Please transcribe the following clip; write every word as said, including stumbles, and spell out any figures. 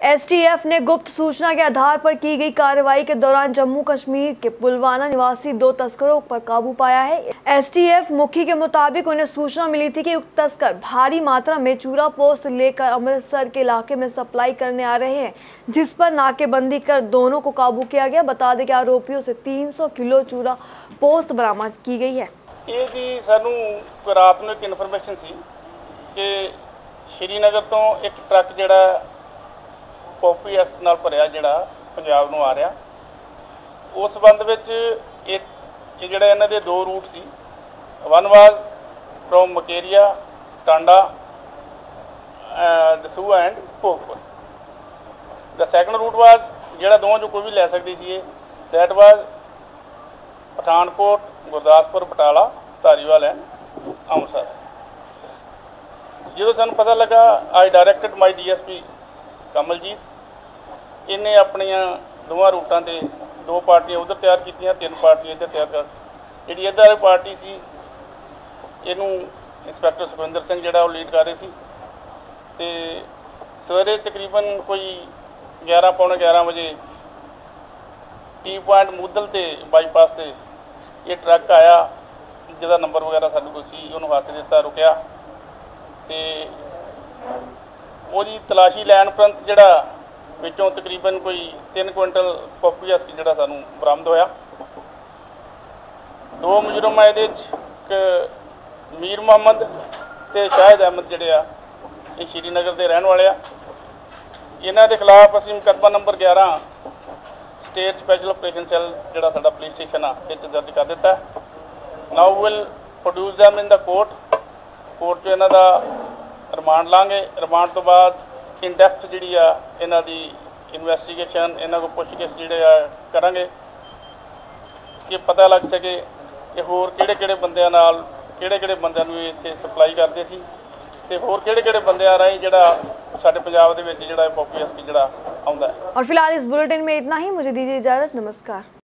STF ने गुप्त सूचना के आधार पर की गई कार्रवाई के दौरान जम्मू कश्मीर के पुलवामा निवासी दो तस्करों पर काबू पाया है। एसटीएफ मुखी के मुताबिक उन्हें सूचना मिली थी कि उक्त तस्कर भारी मात्रा में चूरा पोस्त लेकर अमृतसर के इलाके में सप्लाई करने आ रहे हैं, जिस पर नाकेबंदी कर दोनों को काबू किया गया। बता दें कि आरोपियों से तीन सौ किलो चूरा पोस्त बरामद की गई है। ਇਹ ਜੀ ਸਾਨੂੰ ਰਾਤ ਨੂੰ ਇੱਕ ਇਨਫੋਰਮੇਸ਼ਨ ਸੀ ਕਿ ਸ਼੍ਰੀਨਗਰ ਤੋਂ ਇੱਕ ਟਰੱਕ ਜਿਹੜਾ ਪੋਪੀ ਐਸਟ ਨਾਲ ਭਰਿਆ ਜਿਹੜਾ ਪੰਜਾਬ ਨੂੰ ਆ ਰਿਹਾ, ਉਸ ਸੰਬੰਧ ਵਿੱਚ ਇਹ ਇਹ ਜਿਹੜਾ ਇਹਨਾਂ ਦੇ ਦੋ ਰੂਟ ਸੀ। One was from Mukerian Tanda Dasuya and Bhogpur. The second route was ਜਿਹੜਾ ਦੋਵਾਂ ਚੋਂ ਕੋਈ ਵੀ ਲੈ ਸਕਦੀ ਸੀ ਇਹ ਦੈਟ ਵਾਜ਼ ਪਠਾਨਕੋਟ गुरदासपुर बटाला धारीवाल है अमृतसर। जो सानू पता लगा I directed my D S P Kamaljit, इन्हें अपनिया दोवां रूटां ते दो पार्टियां उधर तैयार कीतियां, तीन पार्टियां इधर तैयार कर। जिहड़ी इधर वाली पार्टी सी इहनूं इंस्पैक्टर सुखविंदर सिंह जिहड़ा लीड कर रहे सी ते सवेरे तकरीबन कोई ग्यारह पौने ग्यारह बजे टी पॉइंट मूदल ते बाईपास से ये ट्रक आया जिहदा नंबर वगैरह सानू कोई सी, उहनूं हत्थ दिता, रुकिया ते उहदी तलाशी लैण उपरंत जिहड़ा विचों तकरीबन कोई तीन कुंटल पॉपीएस जिहड़ा सानू बरामद होया। दो मुजरम आ इहदे च, एक मीर मुहम्मद ते शाहिद अहमद जिहड़े आ ये श्रीनगर दे रहण वाले आ। इन्हां दे खिलाफ असीं मुकदमा नंबर ग्यारह स्टेट स्पैशल ऑपरेशन सैल जिहड़ा साडा पुलिस स्टेशन आ इह दर्ज कर दिता। Now will produce them in the court. Court च इन्हां दा रिमांड लांगे। रिमांड तो बाद इन डेप्थ जिहड़ी आ इन्हां दी इन्वेस्टिगेशन, इन्हां को पुछगिछ जिहड़े आ करांगे कि पता लग सके कि होर किहड़े किहड़े बंदियां नाल किहड़े किहड़े बंदियां नूं इत्थे सप्लाई करदे सी ते होर किहड़े किहड़े बंदियां राहीं जिहड़ा साडे पंजाब दे विच जिहड़ा पॉपीएस जिहड़ा आउंदा है। और फिलहाल इस बुलेटिन में इतना ही। मुझे दीजिए इजाजत। नमस्कार।